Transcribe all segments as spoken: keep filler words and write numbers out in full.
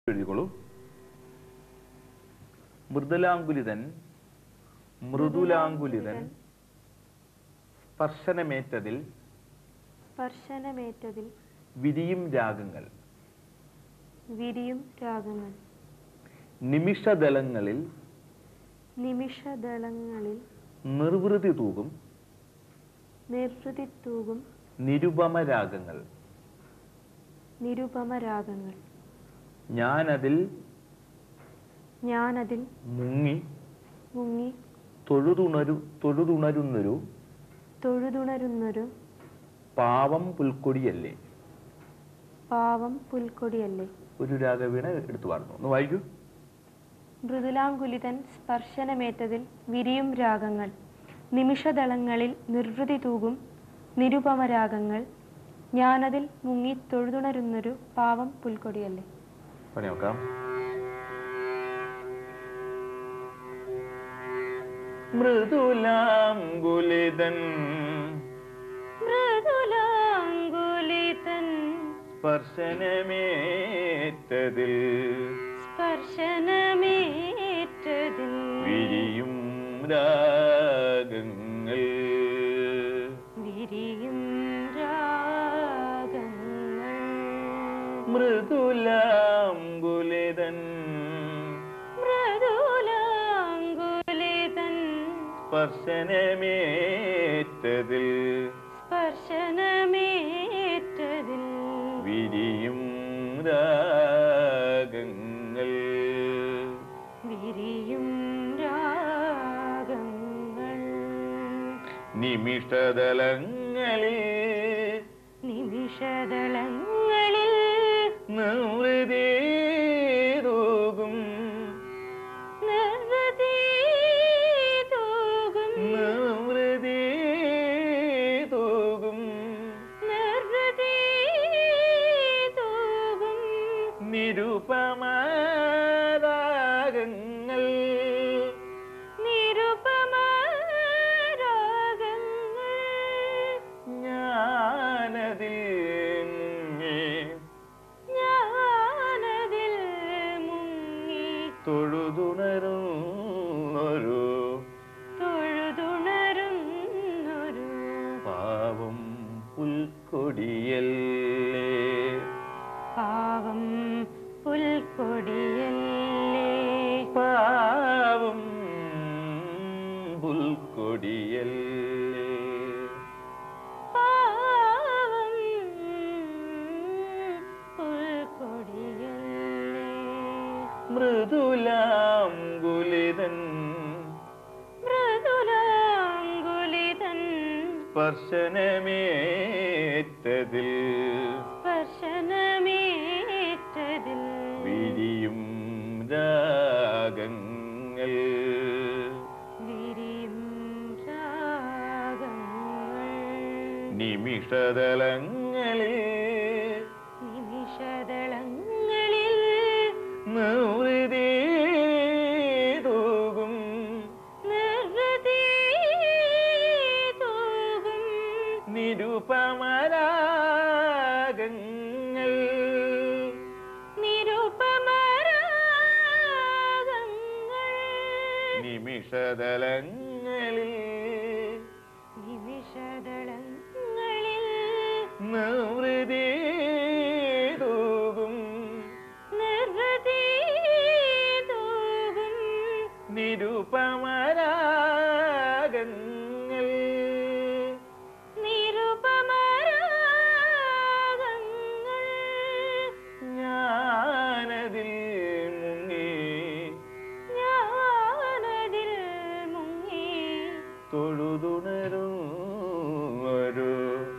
എഴുതിക്കോളൂ. മൃദുലാങ്കുലിതൻ മൃദുലാങ്കുലിതൻ സ്പർശനമേറ്റതിൽ സ്പർശനമേറ്റതിൽ വിരിയും രാഗങ്ങൾ വിരിയും രാഗങ്ങൾ നിമിഷദളങ്ങളിൽ നിമിഷദളങ്ങളിൽ നിർവൃതി തൂകും നിർവൃതി തൂകും നിരുപമ രാഗങ്ങൾ നിരുപമ രാഗങ്ങൾ ഞാനതിൽ ഞാനതിൽ മുങ്ങി മുങ്ങി തൊഴുതുണരു തൊഴുതുണരുന്നൊരു തൊഴുതുണരുന്നൊരു പാവം പുൽക്കൊടിയല്ലേ. പാവം പുൽക്കൊടിയല്ലേ. ഒരു രാഗവീണ എടുത്തു പാടുന്നു. ഒന്ന് വായിക്കൂ. മൃദുലാങ്കുലിതൻ സ്പർശനമേറ്റതിൽ വിരിയും രാഗങ്ങൾ നിമിഷദളങ്ങളിൽ നിർവൃതി തൂകും നിരുപമ രാഗങ്ങൾ ഞാനതിൽ മുങ്ങി തൊഴുതുണരുന്നൊരു പാവം പുൽക്കൊടിയല്ലേ. പണി നോക്കാം. മൃദുലാങ്കുലിതൻ മൃദുലാങ്കുലിതൻ സ്പർശനമേറ്റതിൽ സ്പർശനമേറ്റതിൽ വിരിയും രാഗങ്ങൾ വിരിയും രാഗങ്ങൾ മൃദുലാങ്കുലിതൻ മൃദുലാങ്കുലിതൻ സ്പർശനമേറ്റതിൽ സ്പർശനമേറ്റതിൽ വിരിയും രാഗങ്ങൾ വിരിയും രാഗങ്ങൾ നിമിഷദളങ്ങളിൽ നിമിഷദളങ്ങളിൽ നിർവൃതി തൂകും നിർവൃതി തൂകും നിർവൃതി തൂകും നിർവൃതി തൂകും നിരുപമ രാഗങ്ങൾ നിരുപമ രാഗങ്ങൾ ഞാനതിൽ മുങ്ങി ഞാനതിൽ മുങ്ങി തൊഴുതുണരുന്നൊരു തൊഴുതുണരുന്നൊരു പാവം പുൽക്കൊടിയല്ലേ. പാവം പുൽക്കൊടിയല്ലേ. പാവം പുൽക്കൊടിയല്ലേ. പാവം പുൽക്കൊടിയല്ലേ. മൃദുലാങ്കുലിതൻ മൃദുലാങ്കുലിതൻ സ്പർശനമേറ്റതിൽ സ്പർശനമേറ്റതിൽ വിരിയും രാഗങ്ങൾ വിരിയും രാഗങ്ങൾ നിമിഷദളങ്ങളിൽ നിമിഷദളങ്ങളിൽ നിർവൃതി തൂകും നിർവൃതി തൂകും നിരുപമ രാഗങ്ങൾ നിരുപമ രാഗങ്ങൾ നിമിഷദളങ്ങളിൽ നിമിഷദളങ്ങളിൽ നിർവൃതി തൂകും നിർവൃതി തൂകും നിരുപമ രാഗങ്ങൾ നിരുപമ രാഗങ്ങൾ ഞാനതിൽ മുങ്ങി ഞാനതിൽ മുങ്ങി തൊഴുതുണരുന്നൊരു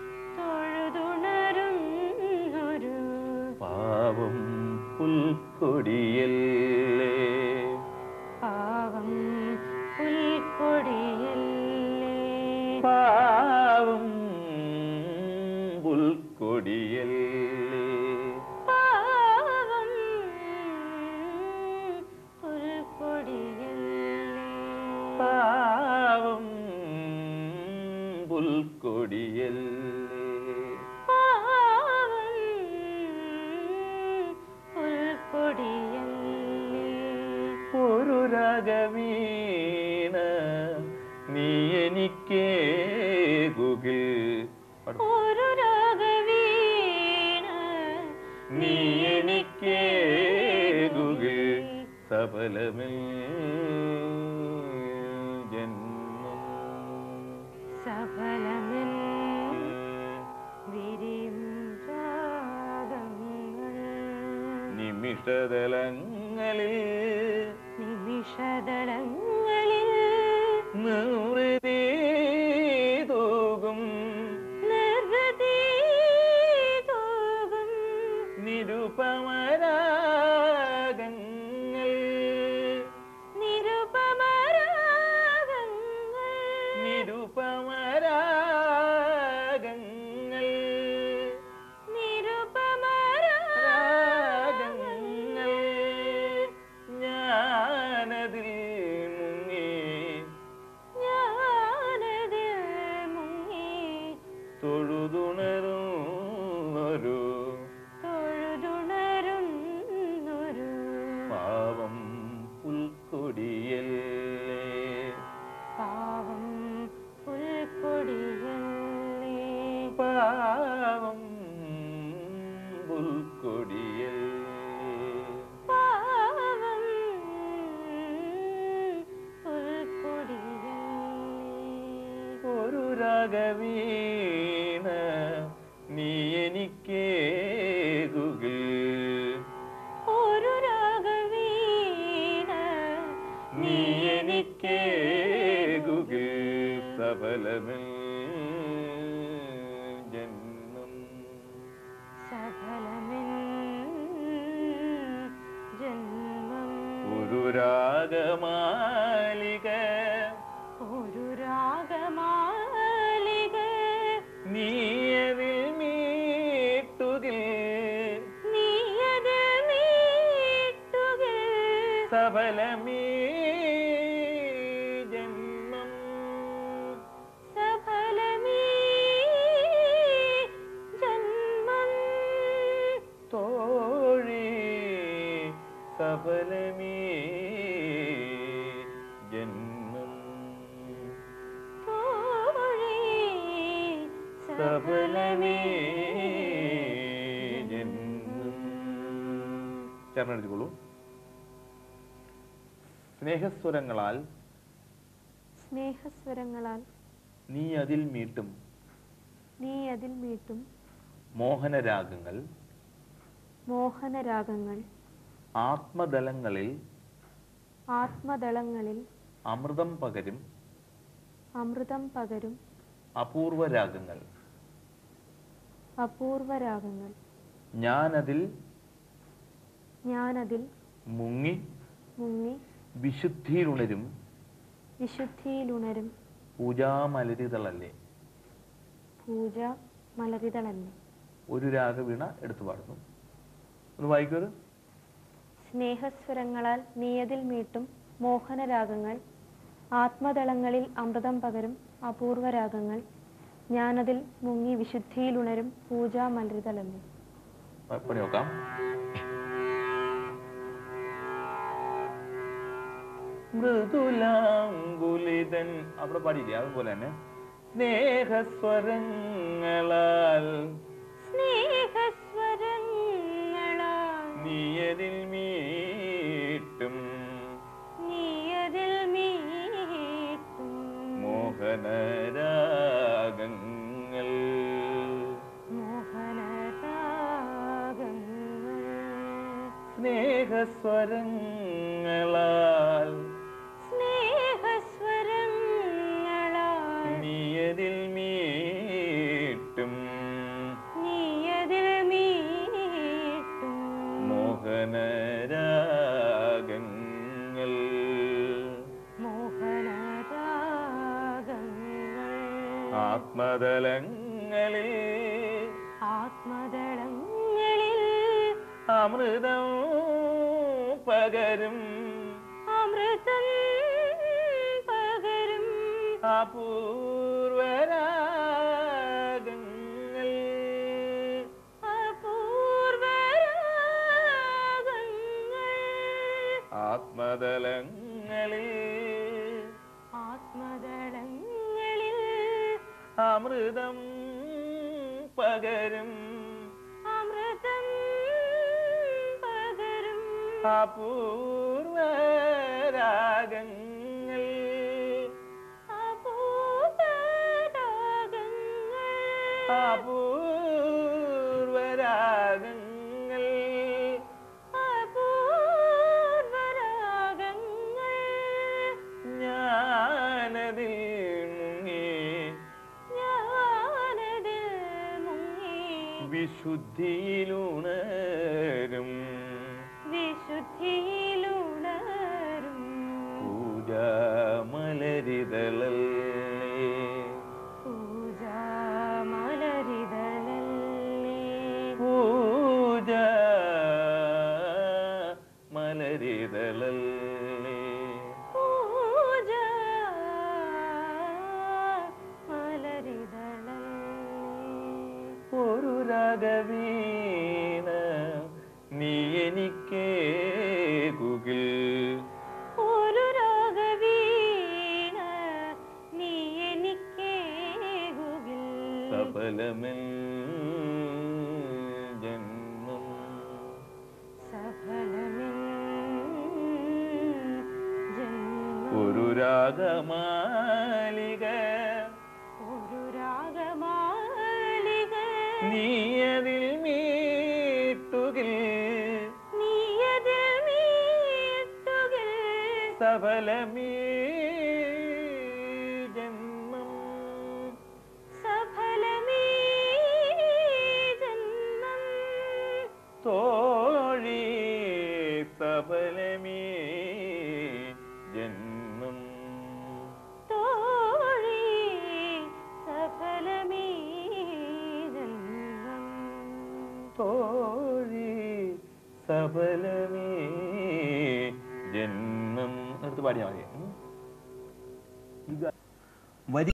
തൊഴുതുണരുന്നൊരു പാവം പുൽക്കൊടിയല്ലേ. പാവം പുൽക്കൊടിയല്ലേ. പാവം പുൽക്കൊടിയല്ലേ. പാവം പുൽക്കൊടിയല്ലേ. പാവം പുൽക്കൊടിയല്ലേ. പാവം പുൽക്കൊടി രാഗവീണ നീ എനിക്കേകുകിൽ ഒരു രാഗവീണ നീ എനിക്കേകുകിൽ സഫലമേ ജന്മം സഫലമെൻ വിരിയും രാഗങ്ങൾ നിമിഷതലങ്ങളിൽ നിമിഷദളങ്ങളിൽ നിർവൃതി തൂകും നിർവൃതി തൂകും നിരുപമരാഗങ്ങൾ നിരുപമരാഗങ്ങൾ നിരുപമരാഗങ്ങൾ നിരുപമരാഗങ്ങൾ ഞാനതിൽ മുങ്ങി ഞാനതിൽ മുങ്ങി തൊഴുതുണരും ഒരു തൊഴുതുണരുന്നൊരു പാവം പുൽക്കൊടിയല്ലേ പാവം പുൽക്കൊടിയല്ലേ പാവം പുൽക്കൊടിയല്ലേ പാവം പുൽക്കൊടിയല്ലേ ഒരു രാഗവീണ നീ എനിക്കേകുകിൽ ഒരു രാഗവീണ നീ എനിക്കേകുകിൽ സഫലമേ ജന്മം സഫലമെൻ ജന്മം ഒരു രാഗമാലിക ഒരു രാഗമാലിക നീയതിൽ മീട്ടുകിൽ നീയതിൽ മീട്ടുകിൽ സഫലമേ ജന്മം സഫലമീ ജന്മം തോഴി സഫലമേ ജന്മം തോഴി സഫലമേ ജന്മം. ചേർന്ന് എഴുതിക്കോളൂ. സ്നേഹസ്വരങ്ങളാൽ സ്നേഹസ്വരങ്ങളാൽ നീ അതിൽ മീട്ടും നീ അതിൽ മീട്ടും മോഹനരാഗങ്ങൾ മോഹനരാഗങ്ങൾ ആത്മദലങ്ങളിൽ ആത്മദളങ്ങളിൽ അമൃതം പകരും അമൃതം പകരും അപൂർവരാഗങ്ങൾ അപൂർവരാഗങ്ങൾ ഞാനതിൽ ഞാനതിൽ മുങ്ങി മുങ്ങി വിശുദ്ധിയിലുണരും വിശുദ്ധിയിലുണരും പൂജാമലരിതളല്ലേ. പൂജ മലരിതളല്ലേ. ഒരു രാഗവീണ എടുത്തു പാടുന്നു. ഒന്ന് വായിക്കൂ. സ്നേഹസ്വരങ്ങളാൽ നീയതിൽ മീട്ടും മോഹനരാഗങ്ങൾ ആത്മദളങ്ങളിൽ അമൃതം പകരും അപൂർവരാഗങ്ങൾ ഞാനതിൽ മുങ്ങി വിശുദ്ധിയിലുണരും പൂജാ മലരിതളല്ലേ. പണി നോക്കാം. മൃദുലാങ്കുലിതൻ അവിടെ പാടിയില്ലേ അതുപോലെ തന്നെ സ്നേഹസ്വരങ്ങളാൽ സ്നേഹസ്വരങ്ങളാൽ നീയതിൽ മീട്ടും നീയതിൽ മീട്ടും മോഹനരാഗങ്ങൾ മോഹനരാഗങ്ങൾ സ്നേഹസ്വരങ്ങളാൽ സ്നേഹസ്വരങ്ങളാൽ നീയതിൽ മീട്ടും നീയതിൽ മീട്ടും മോഹനരാഗങ്ങൾ മോഹനരാഗങ്ങൾ ആത്മതലങ്ങളിൽ ആത്മദളങ്ങളിൽ അമൃതം പകരും അമൃതം പകരും അപൂർവരാഗങ്ങൾ അപൂർവരാഗങ്ങൾ ആത്മതലങ്ങളിൽ ആത്മതലങ്ങളിൽ അമൃതം പകരും അമൃതം പകരും അപൂർവ രാഗങ്ങൾ അപൂർവ രാഗങ്ങൾ അപൂർവ രാഗങ്ങൾ അപൂർവ രാഗങ്ങൾ ഞാനതിൽ മുങ്ങി ഞാനതിൽ മുങ്ങി വിശുദ്ധിയിലുണരും വിശുദ്ധിയിലുണരും പൂജാമലരിതളല്ലേ പൂജാമലരിതളല്ലേ പൂജ മലരിതളല്ലേ പൂജ മലരിതളല്ലേ ഒരു രാഗവീണ നീ എനിക്കേകുകിൽ ഒരു രാഗവീണ നീ എനിക്കേകുകിൽ സഫലമെൻ ജന്മം സഫലമെൻ ജന്മം ഒരു രാഗമാലിക ഒരു രാഗമാലിക നീ അതിൽ മീട്ടുകിൽ നീയതിൽ മീട്ടുകിൽ സഫലമീ ജന്മം സഫലമീ ജന്മം തോഴി സഫലമീ ജന്മം തോഴി സഫലമീ ജന്മം തോഴി സഫലമീ ജന്മം എടുത്ത് പാടിയാൽ മതി.